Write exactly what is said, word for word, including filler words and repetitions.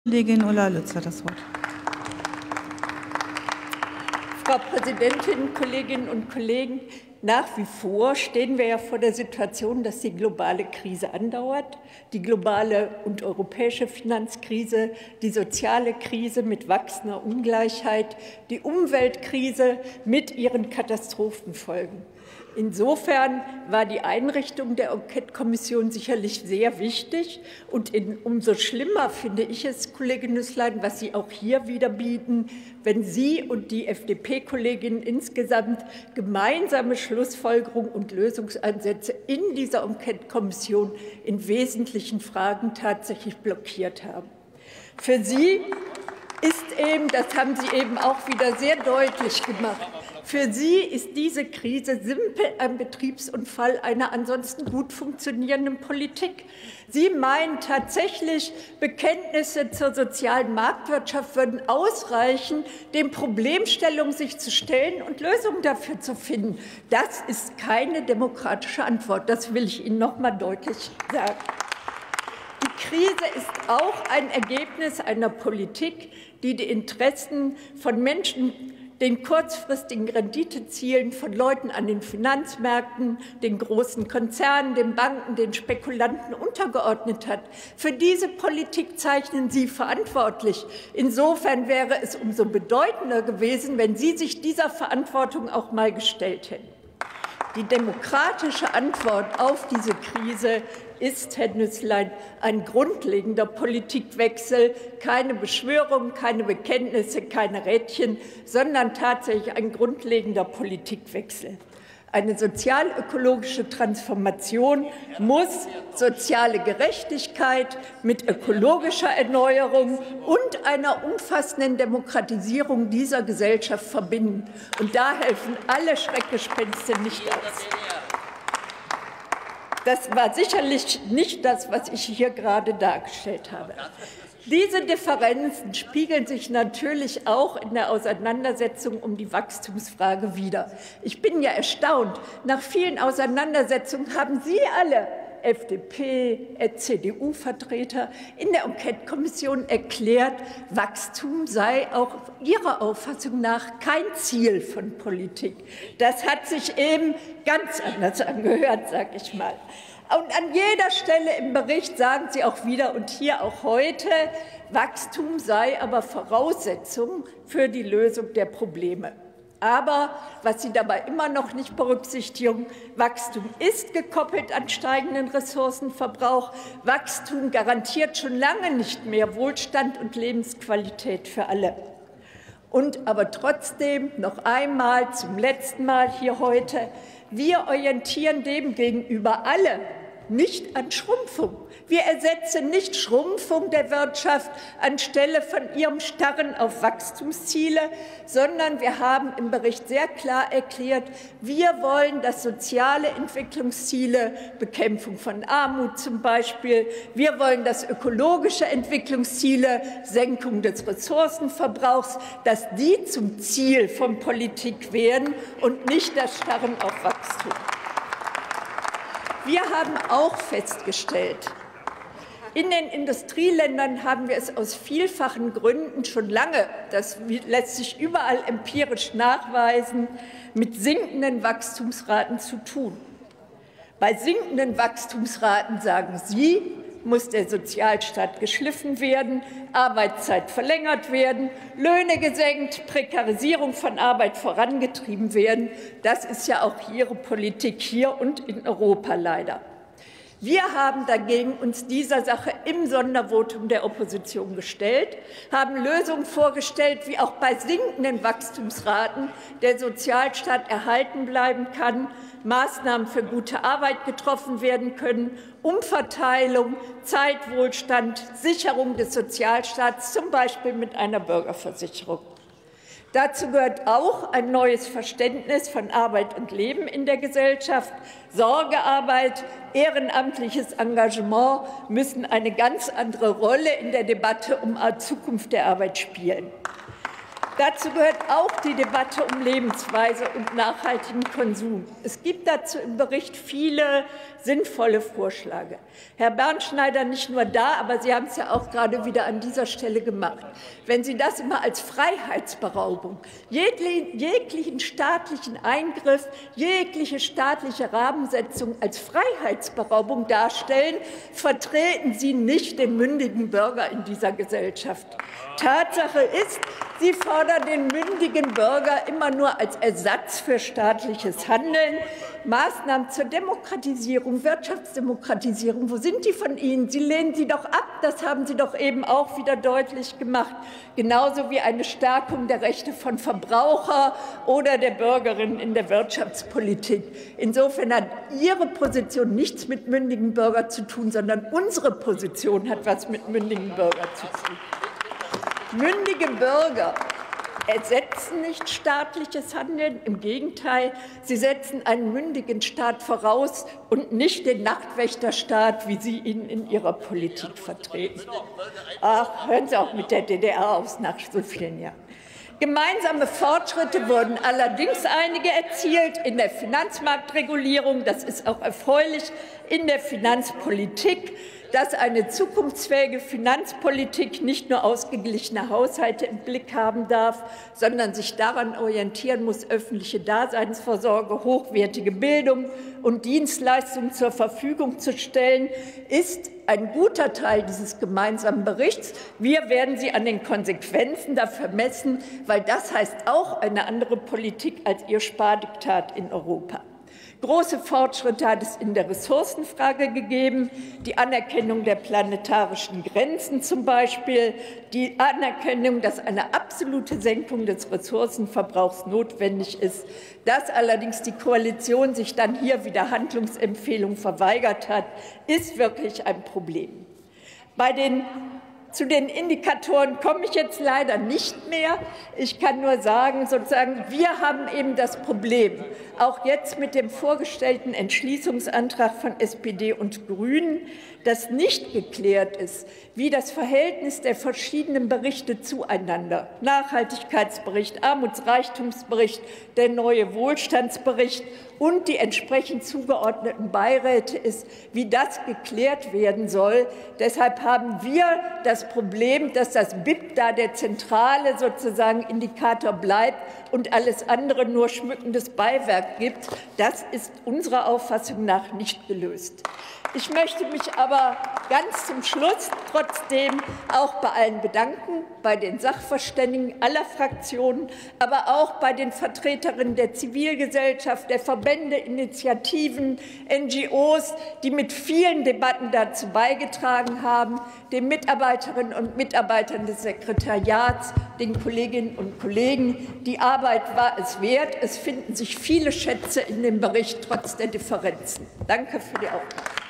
Kollegin Ulla Lütz hat das Wort. Frau Präsidentin, Kolleginnen und Kollegen! Nach wie vor stehen wir ja vor der Situation, dass die globale Krise andauert, die globale und europäische Finanzkrise, die soziale Krise mit wachsender Ungleichheit, die Umweltkrise mit ihren Katastrophenfolgen. Insofern war die Einrichtung der Enquete-Kommission sicherlich sehr wichtig. Und in, umso schlimmer finde ich es, Kollegin Nüßlein, was Sie auch hier wieder bieten, wenn Sie und die F D P-Kolleginnen insgesamt gemeinsame Schlussfolgerungen und Lösungsansätze in dieser Enquete-Kommission in wesentlichen Fragen tatsächlich blockiert haben. Für Sie ist eben, das haben Sie eben auch wieder sehr deutlich gemacht, für Sie ist diese Krise simpel ein Betriebsunfall einer ansonsten gut funktionierenden Politik. Sie meinen tatsächlich, Bekenntnisse zur sozialen Marktwirtschaft würden ausreichen, den Problemstellungen sich zu stellen und Lösungen dafür zu finden. Das ist keine demokratische Antwort. Das will ich Ihnen noch mal deutlich sagen. Die Krise ist auch ein Ergebnis einer Politik, die die Interessen von Menschen, den kurzfristigen Renditezielen von Leuten an den Finanzmärkten, den großen Konzernen, den Banken, den Spekulanten untergeordnet hat. Für diese Politik zeichnen Sie verantwortlich. Insofern wäre es umso bedeutender gewesen, wenn Sie sich dieser Verantwortung auch mal gestellt hätten. Die demokratische Antwort auf diese Krise ist, Herr Nüßlein, ein grundlegender Politikwechsel, keine Beschwörung, keine Bekenntnisse, keine Rädchen, sondern tatsächlich ein grundlegender Politikwechsel. Eine sozialökologische Transformation muss soziale Gerechtigkeit mit ökologischer Erneuerung und einer umfassenden Demokratisierung dieser Gesellschaft verbinden. Und da helfen alle Schreckgespenste nicht aus. Das war sicherlich nicht das, was ich hier gerade dargestellt habe. Diese Differenzen spiegeln sich natürlich auch in der Auseinandersetzung um die Wachstumsfrage wider. Ich bin ja erstaunt. Nach vielen Auseinandersetzungen haben Sie alle, F D P, C D U-Vertreter, in der Enquete-Kommission erklärt, Wachstum sei auch Ihrer Auffassung nach kein Ziel von Politik. Das hat sich eben ganz anders angehört, sage ich mal. Und an jeder Stelle im Bericht sagen Sie auch wieder und hier auch heute, Wachstum sei aber Voraussetzung für die Lösung der Probleme. Aber was Sie dabei immer noch nicht berücksichtigen, Wachstum ist gekoppelt an steigenden Ressourcenverbrauch. Wachstum garantiert schon lange nicht mehr Wohlstand und Lebensqualität für alle. Und aber trotzdem noch einmal, zum letzten Mal hier heute, wir orientieren dem gegenüber alle nicht an Schrumpfung. Wir ersetzen nicht Schrumpfung der Wirtschaft anstelle von ihrem Starren auf Wachstumsziele, sondern wir haben im Bericht sehr klar erklärt, wir wollen, dass soziale Entwicklungsziele, Bekämpfung von Armut zum Beispiel, wir wollen, dass ökologische Entwicklungsziele, Senkung des Ressourcenverbrauchs, dass die zum Ziel von Politik werden und nicht das Starren auf Wachstum. Wir haben auch festgestellt, in den Industrieländern haben wir es aus vielfachen Gründen schon lange, das lässt sich überall empirisch nachweisen, mit sinkenden Wachstumsraten zu tun. Bei sinkenden Wachstumsraten, sagen Sie, muss der Sozialstaat geschliffen werden, Arbeitszeit verlängert werden, Löhne gesenkt, Prekarisierung von Arbeit vorangetrieben werden. Das ist ja auch Ihre Politik hier und in Europa leider. Wir haben dagegen uns dieser Sache im Sondervotum der Opposition gestellt, haben Lösungen vorgestellt, wie auch bei sinkenden Wachstumsraten der Sozialstaat erhalten bleiben kann, Maßnahmen für gute Arbeit getroffen werden können, Umverteilung, Zeitwohlstand, Sicherung des Sozialstaats, zum Beispiel mit einer Bürgerversicherung. Dazu gehört auch ein neues Verständnis von Arbeit und Leben in der Gesellschaft. Sorgearbeit, ehrenamtliches Engagement müssen eine ganz andere Rolle in der Debatte um die Zukunft der Arbeit spielen. Dazu gehört auch die Debatte um Lebensweise und nachhaltigen Konsum. Es gibt dazu im Bericht viele sinnvolle Vorschläge. Herr Bernschneider, nicht nur da, aber Sie haben es ja auch gerade wieder an dieser Stelle gemacht. Wenn Sie das immer als Freiheitsberaubung, jeglichen staatlichen Eingriff, jegliche staatliche Rahmensetzung als Freiheitsberaubung darstellen, vertreten Sie nicht den mündigen Bürger in dieser Gesellschaft. Tatsache ist, Sie fordern den mündigen Bürger immer nur als Ersatz für staatliches Handeln. Maßnahmen zur Demokratisierung, Wirtschaftsdemokratisierung, wo sind die von Ihnen? Sie lehnen sie doch ab, das haben Sie doch eben auch wieder deutlich gemacht. Genauso wie eine Stärkung der Rechte von Verbrauchern oder der Bürgerinnen in der Wirtschaftspolitik. Insofern hat Ihre Position nichts mit mündigen Bürgern zu tun, sondern unsere Position hat was mit mündigen Bürgern zu tun. Mündige Bürger ersetzen nicht staatliches Handeln. Im Gegenteil, sie setzen einen mündigen Staat voraus und nicht den Nachtwächterstaat, wie Sie ihn in Ihrer Politik vertreten. Ach, hören Sie auch mit der D D R auf nach so vielen Jahren. Gemeinsame Fortschritte wurden allerdings einige erzielt in der Finanzmarktregulierung. Das ist auch erfreulich, in der Finanzpolitik, dass eine zukunftsfähige Finanzpolitik nicht nur ausgeglichene Haushalte im Blick haben darf, sondern sich daran orientieren muss, öffentliche Daseinsvorsorge, hochwertige Bildung und Dienstleistungen zur Verfügung zu stellen, ist ein guter Teil dieses gemeinsamen Berichts. Wir werden sie an den Konsequenzen dafür messen, weil das heißt auch eine andere Politik als Ihr Spardiktat in Europa. Große Fortschritte hat es in der Ressourcenfrage gegeben, die Anerkennung der planetarischen Grenzen zum Beispiel, die Anerkennung, dass eine absolute Senkung des Ressourcenverbrauchs notwendig ist. Dass allerdings die Koalition sich dann hier wieder Handlungsempfehlungen verweigert hat, ist wirklich ein Problem. Bei den Zu den Indikatoren komme ich jetzt leider nicht mehr. Ich kann nur sagen, sozusagen, wir haben eben das Problem, auch jetzt mit dem vorgestellten Entschließungsantrag von S P D und Grünen, dass nicht geklärt ist, wie das Verhältnis der verschiedenen Berichte zueinander, Nachhaltigkeitsbericht, Armutsreichtumsbericht, der neue Wohlstandsbericht und die entsprechend zugeordneten Beiräte ist, wie das geklärt werden soll. Deshalb haben wir das Problem, dass das B I P da der zentrale sozusagen Indikator bleibt und alles andere nur schmückendes Beiwerk gibt. Das ist unserer Auffassung nach nicht gelöst. Ich möchte mich aber ganz zum Schluss trotzdem auch bei allen bedanken, bei den Sachverständigen aller Fraktionen, aber auch bei den Vertreterinnen der Zivilgesellschaft, der Verbände, Initiativen, N G Os, die mit vielen Debatten dazu beigetragen haben, den Mitarbeiterinnen und Mitarbeitern des Sekretariats, den Kolleginnen und Kollegen. Die Arbeit war es wert. Es finden sich viele Schätze in dem Bericht trotz der Differenzen. Danke für die Aufmerksamkeit.